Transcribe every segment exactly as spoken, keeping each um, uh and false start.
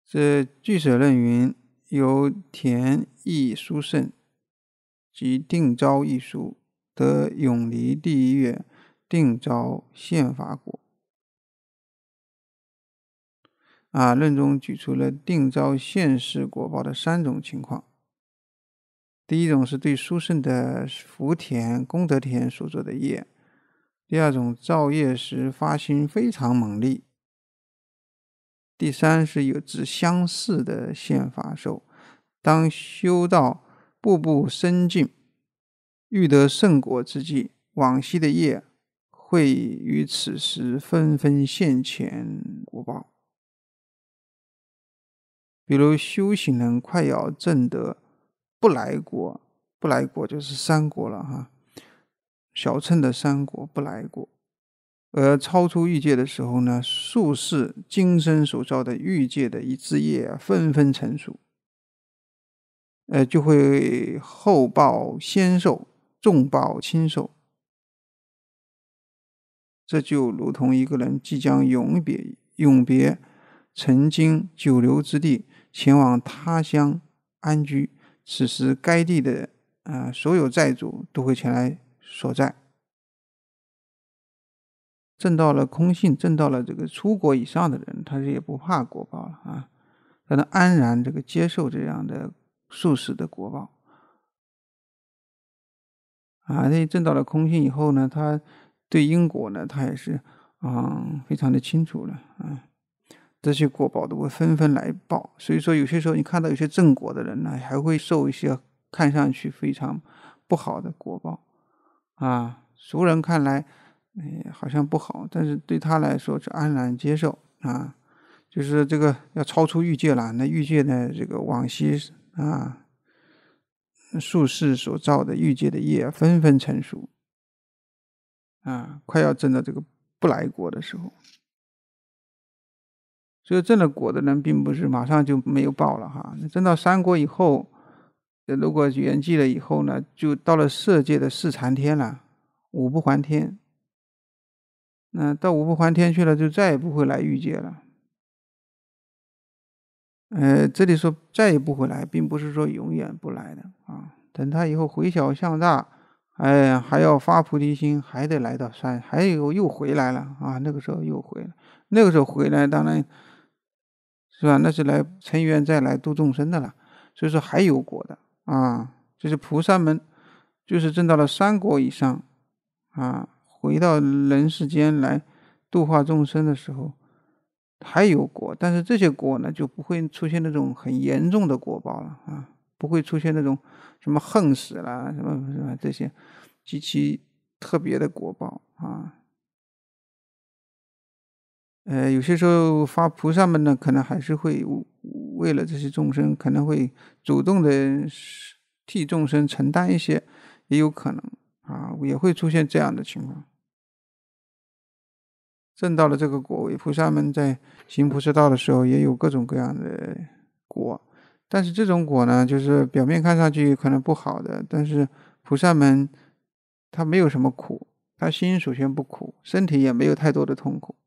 这俱舍论云：由田益殊胜及定招一书，得永离地狱定招现法果。啊，论中举出了定招现世果报的三种情况。第一种是对殊胜的福田、功德田所做的业；第二种造业时发心非常猛烈；第三是有指相似的现法受。当修到步步深进，欲得圣果之际，往昔的业会于此时纷纷现前果报。比如修行人快要证得不来果，不来果就是三果了哈，小乘的三果不来果，而超出欲界的时候呢，数世今生所造的欲界的一枝叶纷纷成熟，呃，就会后报先受，重报轻受。这就如同一个人即将永别永别曾经久留之地，前往他乡安居，此时该地的、呃、所有债主都会前来索债。证到了空性，证到了这个出国以上的人，他是也不怕果报了啊，他能安然这个接受这样的数世的果报啊。那证到了空性以后呢，他对因果呢，他也是嗯非常的清楚了啊。这些果报都会纷纷来报，所以说有些时候你看到有些正果的人呢，还会受一些看上去非常不好的果报啊。俗人看来、哎、好像不好，但是对他来说是安然接受啊。就是这个要超出欲界了，那欲界的这个往昔啊数世所造的欲界的业纷纷成熟啊，快要证到这个不来果的时候。所以证了果的人并不是马上就没有报了哈，证到三果以后，如果圆寂了以后呢，就到了色界的四禅天了，五不还天。那到五不还天去了，就再也不会来欲界了。呃，这里说再也不会来，并不是说永远不来的啊。等他以后回小向大，哎，还要发菩提心，还得来到三，还有又回来了啊。那个时候又回来，那个时候回来，当然。是吧？那是来成缘再来度众生的了，所以说还有果的啊。就是菩萨们，就是证到了三果以上啊，回到人世间来度化众生的时候，还有果，但是这些果呢，就不会出现那种很严重的果报了啊，不会出现那种什么横死了什么什么这些极其特别的果报啊。呃，有些时候发菩萨们呢，可能还是会为了这些众生，可能会主动的替众生承担一些，也有可能啊，也会出现这样的情况。证到了这个果位，菩萨们在行菩萨道的时候，也有各种各样的果，但是这种果呢，就是表面看上去可能不好的，但是菩萨们他没有什么苦，他心首先不苦，身体也没有太多的痛苦。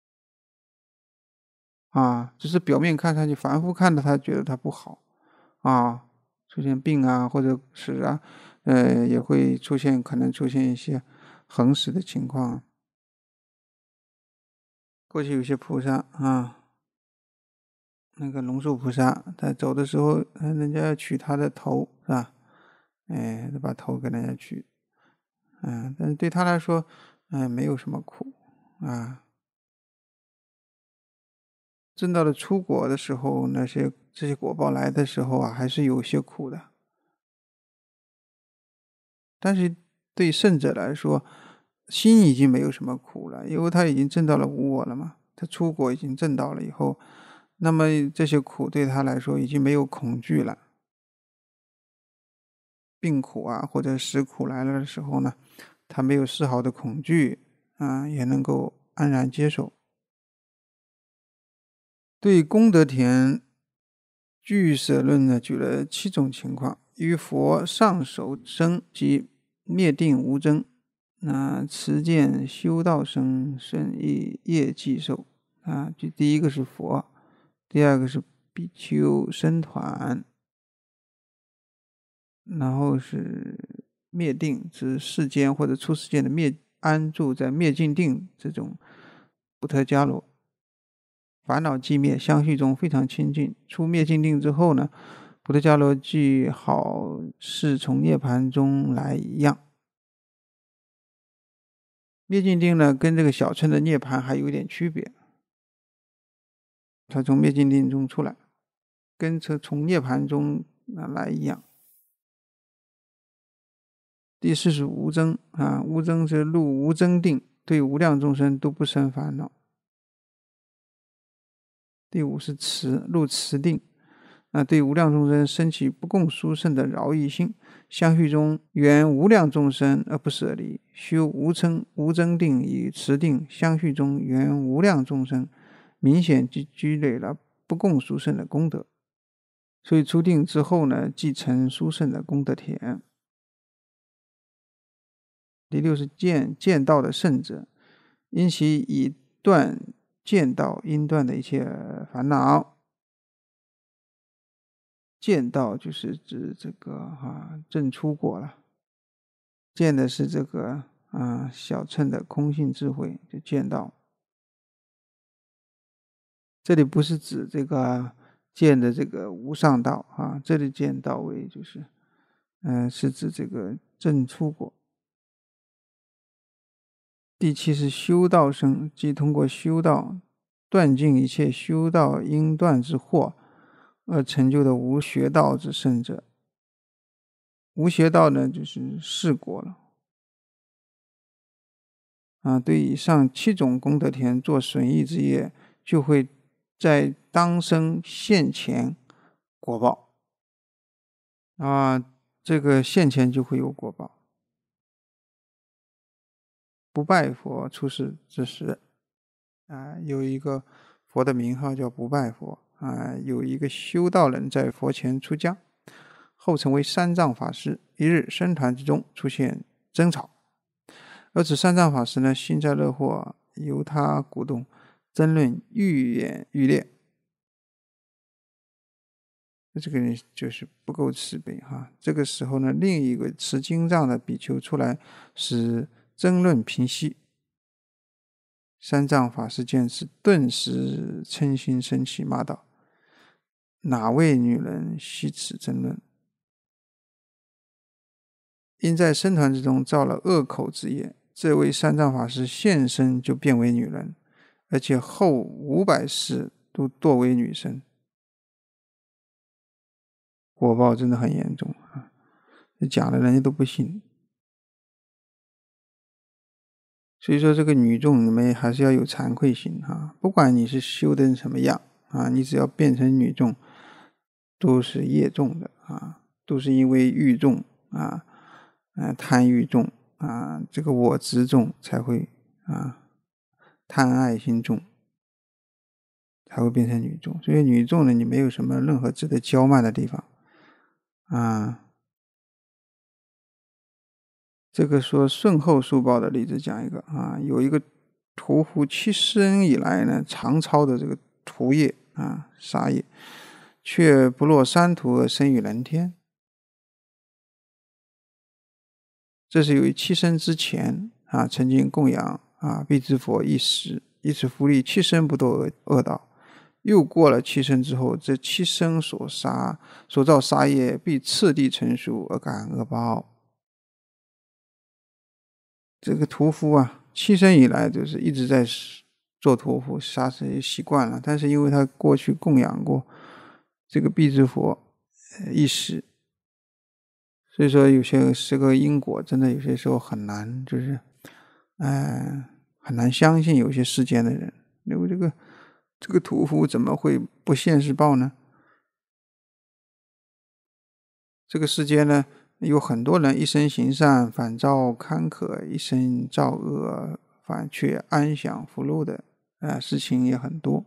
啊，只是表面看上去，凡夫看着他觉得他不好啊，出现病啊，或者死啊，呃，也会出现可能出现一些横死的情况。过去有些菩萨啊，那个龙树菩萨，他走的时候，人家要取他的头，是吧？哎，把头给人家取，嗯、啊，但是对他来说，嗯、呃，没有什么苦啊。证到了出果的时候，那些这些果报来的时候啊，还是有些苦的。但是对圣者来说，心已经没有什么苦了，因为他已经证到了无我了嘛。他出果已经证到了以后，那么这些苦对他来说已经没有恐惧了。病苦啊，或者死苦来了的时候呢，他没有丝毫的恐惧啊，也能够安然接受。对功德田俱舍论呢，举了七种情况：于佛上首生及灭定无争，那持见修道生顺业业绩受啊。就第一个是佛，第二个是比丘僧团，然后是灭定，指世间或者出世间的灭安住在灭尽定这种布特伽罗，烦恼寂灭，相续中非常清净。出灭尽定之后呢，布特伽罗即好似从涅盘中来一样。灭尽定呢，跟这个小乘的涅盘还有点区别，他从灭尽定中出来，跟从涅盘中来一样。第四是无争啊，无争是入无争定，对无量众生都不生烦恼。第五是持，入持定，啊，对无量众生升起不共殊胜的饶益心，相续中缘无量众生而不舍离，修无争无争定与持定，相续中缘无量众生，明显积积累了不共殊胜的功德。所以出定之后呢，即成殊胜的功德田。第六是见，见道的圣者，因其以断见道应断的一切烦恼。见道就是指这个啊证出果了，见的是这个啊小乘的空性智慧，就见道。这里不是指这个见的这个无上道啊，这里见道为就是嗯、呃、是指这个证出果。第七是修道生，即通过修道断尽一切修道应断之惑，而成就的无学道之圣者。无学道呢，就是世果了。啊，对以上七种功德田做损益之业，就会在当生现前果报。啊，这个现前就会有果报。不拜佛出世之时，啊，有一个佛的名号叫不拜佛啊，有一个修道人在佛前出家，后成为三藏法师。一日僧团之中出现争吵，而此三藏法师呢，幸灾乐祸，由他鼓动，争论愈演愈烈。这个人就是不够慈悲哈。这个时候呢，另一个持经藏的比丘出来，使争论平息。三藏法师见此，顿时嗔心生起，骂道：哪位女人惜此争论？因在僧团之中造了恶口之业，这位三藏法师现身就变为女人，而且后五百世都堕为女身。果报真的很严重啊！讲的人家都不信。所以说这个女众你们还是要有惭愧心啊！不管你是修的什么样啊，你只要变成女众，都是业重的啊，都是因为欲重啊，呃、贪欲重啊，这个我执重才会啊，贪爱心重，才会变成女众。所以女众呢，你没有什么任何值得骄慢的地方啊。这个说顺后受报的例子讲一个啊，有一个屠夫七生以来呢，常操的这个屠业啊杀业，却不落三途而生于人天。这是由于七生之前啊，曾经供养啊辟支佛一时，以此福利七生不堕恶恶道。又过了七生之后，这七生所杀所造杀业必次第成熟而感恶报。这个屠夫啊，七生以来就是一直在做屠夫，杀生习惯了，但是因为他过去供养过这个辟支佛一时，所以说有些这个因果真的有些时候很难，就是呃很难相信有些世间的人，因为这个这个屠夫怎么会不现世报呢？这个世间呢，有很多人一生行善，反遭坎坷；一生造恶，反却安享福禄的，呃，事情也很多。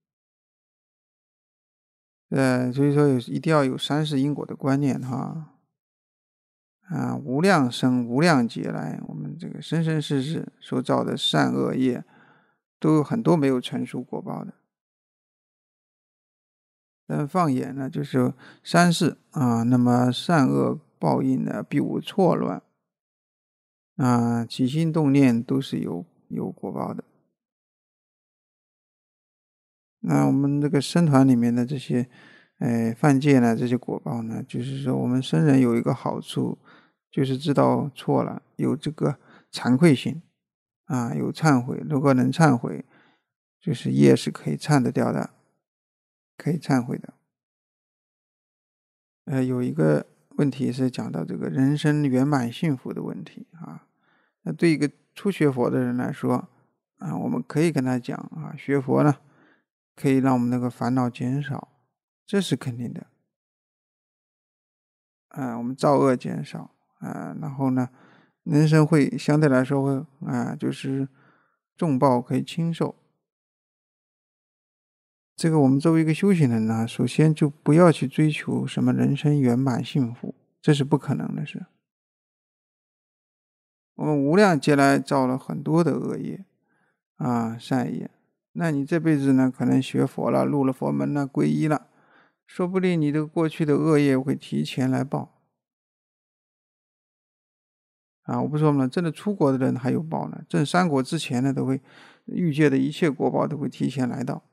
呃，所以说有一定要有三世因果的观念哈。啊，无量生无量劫来，我们这个生生世世所造的善恶业，都有很多没有成熟果报的。 但放眼呢，就是三世啊，那么善恶报应呢，必无错乱啊，起心动念都是有有果报的。那我们这个僧团里面的这些，呃，犯戒呢，这些果报呢，就是说我们僧人有一个好处，就是知道错了，有这个惭愧心啊，有忏悔。如果能忏悔，就是业是可以忏得掉的，可以忏悔的。呃，有一个问题是讲到这个人生圆满幸福的问题啊。那对一个初学佛的人来说啊，我们可以跟他讲啊，学佛呢，可以让我们那个烦恼减少，这是肯定的。啊，我们造恶减少啊，然后呢，人生会相对来说会啊，就是重报可以轻受。这个我们作为一个修行人呢，首先就不要去追求什么人生圆满幸福，这是不可能的事。我们无量劫来造了很多的恶业啊，善业，那你这辈子呢，可能学佛了，入了佛门了，皈依了，说不定你的过去的恶业会提前来报啊。我不说了，真的出国的人还有报呢，证三果之前呢，都会欲界的一切果报都会提前来到。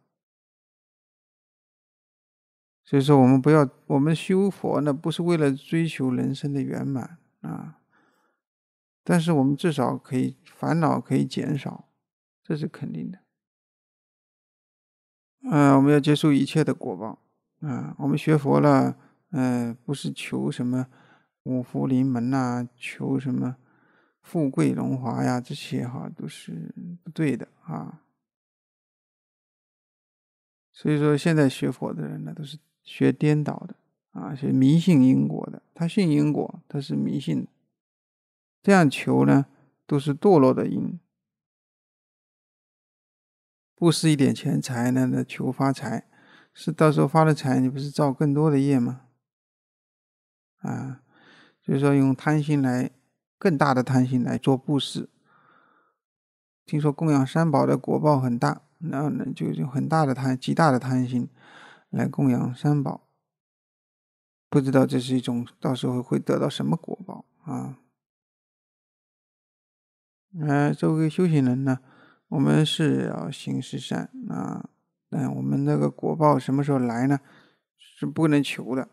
所以说我们不要，我们修佛呢，不是为了追求人生的圆满啊，但是我们至少可以烦恼可以减少，这是肯定的。呃，我们要接受一切的果报啊。我们学佛了，呃，不是求什么五福临门呐、求什么富贵荣华呀，这些哈都是不对的啊。所以说，现在学佛的人呢，都是学颠倒的啊，是迷信因果的。他信因果，他是迷信的。这样求呢，都是堕落的因。布施一点钱财呢，那求发财，是到时候发了财，你不是造更多的业吗？啊，所以说用贪心来，更大的贪心来做布施。听说供养三宝的果报很大，然后呢，就用很大的贪，极大的贪心来供养三宝。不知道这是一种到时候会得到什么果报啊？呃，作为修行人呢，我们是要行十善啊，但我们那个果报什么时候来呢？是不能求的。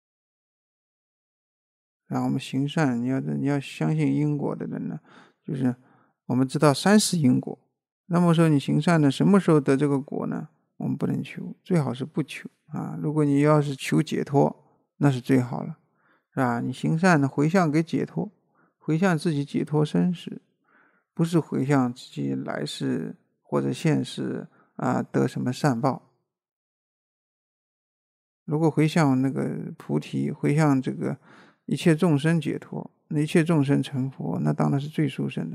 然后我们行善，你要你要相信因果的人呢，就是我们知道三世因果。那么说你行善呢，什么时候得这个果呢？我们不能求，最好是不求啊。如果你要是求解脱，那是最好了，是吧？你行善呢，回向给解脱，回向自己解脱生死，不是回向自己来世或者现世啊得什么善报。如果回向那个菩提，回向这个一切众生解脱，那一切众生成佛，那当然是最殊胜的。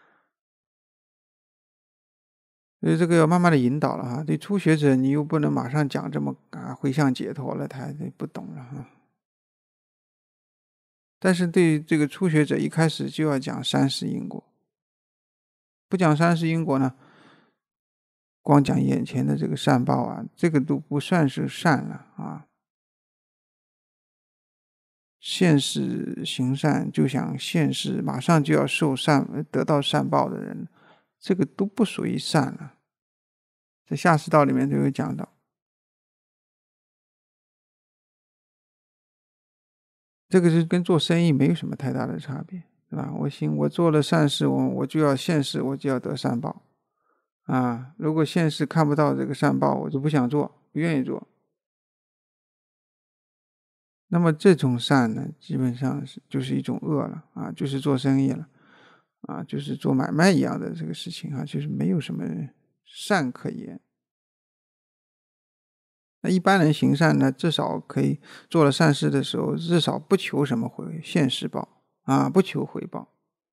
所以这个要慢慢的引导了哈。对初学者，你又不能马上讲这么啊回向解脱了，他不懂了哈。但是对这个初学者，一开始就要讲三世因果。不讲三世因果呢，光讲眼前的这个善报啊，这个都不算是善了啊。现世行善就想现世马上就要受善得到善报的人，这个都不属于善了。在下士道里面都有讲到，这个是跟做生意没有什么太大的差别，是吧？我行，我做了善事，我我就要现世我就要得善报啊。如果现世看不到这个善报，我就不想做，不愿意做。那么这种善呢，基本上是就是一种恶了啊，就是做生意了啊，就是做买卖一样的这个事情啊，就是没有什么善可言。那一般人行善呢，至少可以做了善事的时候，至少不求什么回现世报啊，不求回报。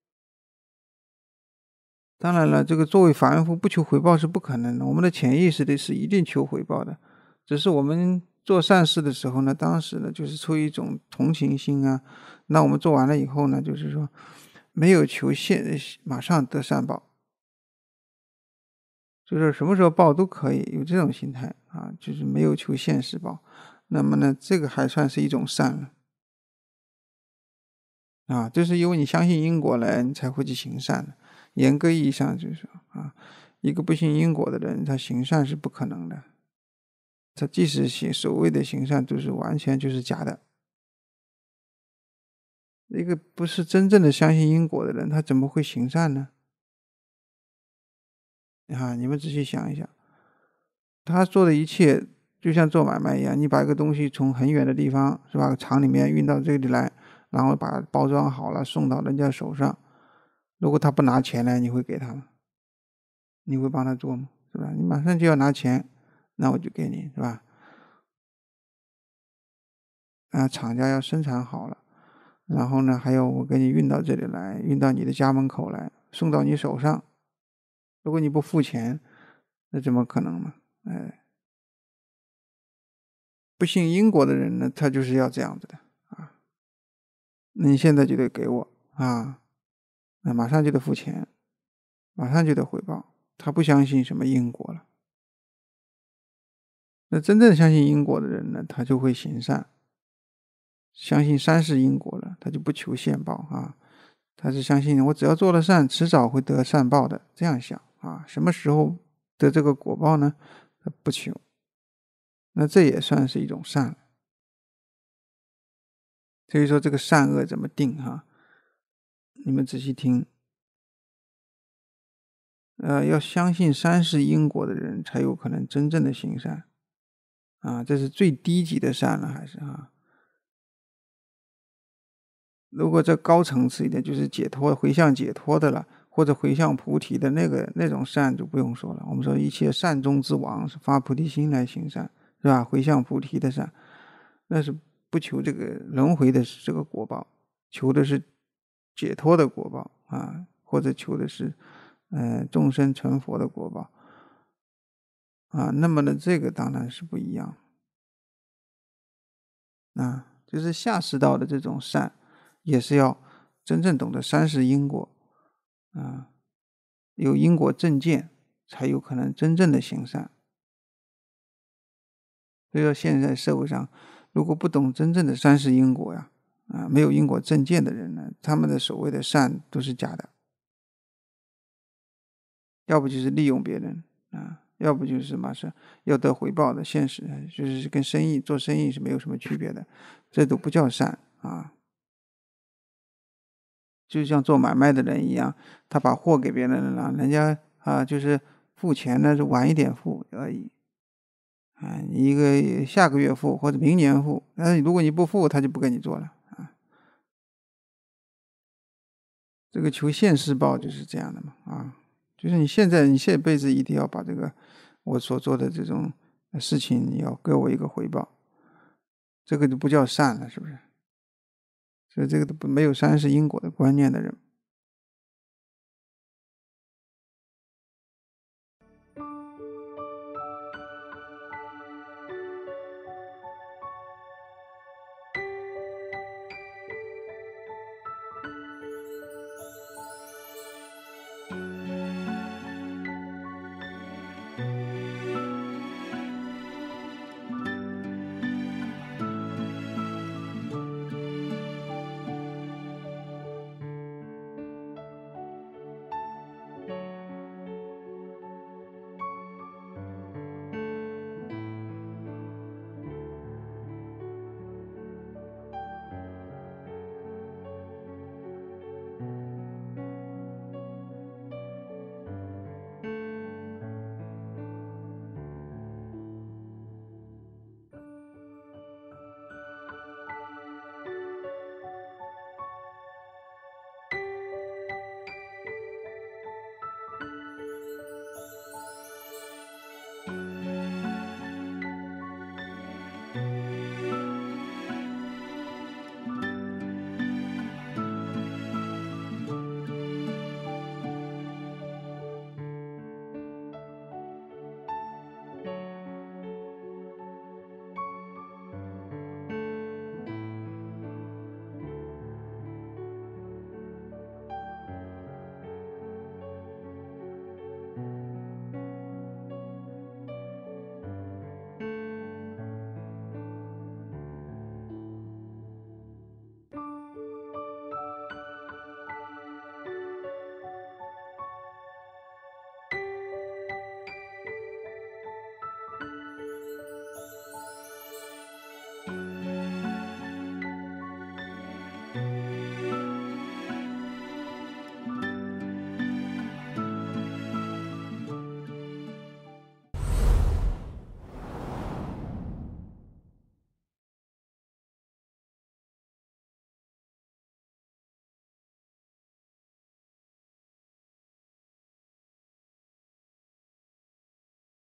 当然了，这个作为凡夫不求回报是不可能的，我们的潜意识里是一定求回报的，只是我们做善事的时候呢，当时呢就是出于一种同情心啊，那我们做完了以后呢，就是说没有求现马上得善报。 就是什么时候报都可以，有这种心态啊，就是没有求现世报。那么呢，这个还算是一种善了啊，就是因为你相信因果了，你才会去行善的。严格意义上就是说啊，一个不信因果的人，他行善是不可能的。他即使行所谓的行善，都是完全就是假的。一个不是真正的相信因果的人，他怎么会行善呢？啊，你们仔细想一想，他做的一切就像做买卖一样，你把一个东西从很远的地方是吧，厂里面运到这里来，然后把它包装好了送到人家手上，如果他不拿钱来，你会给他吗？你会帮他做吗？是吧？你马上就要拿钱，那我就给你，是吧？啊，厂家要生产好了，然后呢，还有我给你运到这里来，运到你的家门口来，送到你手上。如果你不付钱，那怎么可能呢？哎，不信因果的人呢，他就是要这样子的啊。你现在就得给我啊，那马上就得付钱，马上就得回报。他不相信什么因果了。那真正相信因果的人呢，他就会行善，相信三世因果了，他就不求现报啊。他是相信我只要做了善，迟早会得善报的，这样想啊。什么时候得这个果报呢？他不求。那这也算是一种善了。所以说这个善恶怎么定哈？你们仔细听。呃，要相信三世因果的人，才有可能真正的行善啊。这是最低级的善了，还是啊？如果这高层次一点，就是解脱、回向解脱的了，或者回向菩提的那个那种善就不用说了。我们说一切善中之王是发菩提心来行善，是吧？回向菩提的善，那是不求这个轮回的这个果报，求的是解脱的果报啊，或者求的是呃众生成佛的果报啊。那么呢，这个当然是不一样啊，就是下士道的这种善。也是要真正懂得三世因果啊，有因果正见，才有可能真正的行善。所以说现在社会上，如果不懂真正的三世因果呀，啊，没有因果正见的人呢，他们的所谓的善都是假的，要不就是利用别人啊，要不就是什么是要得回报的现实，就是跟生意做生意是没有什么区别的，这都不叫善啊。就像做买卖的人一样，他把货给别人了，人家啊就是付钱呢，是晚一点付而已。啊，你一个下个月付或者明年付，但是如果你不付，他就不跟你做了啊。这个求现世报就是这样的嘛啊，就是你现在你这辈子一定要把这个我所做的这种事情，你要给我一个回报，这个就不叫善了，是不是？所以这个都没有三世因果的观念的人，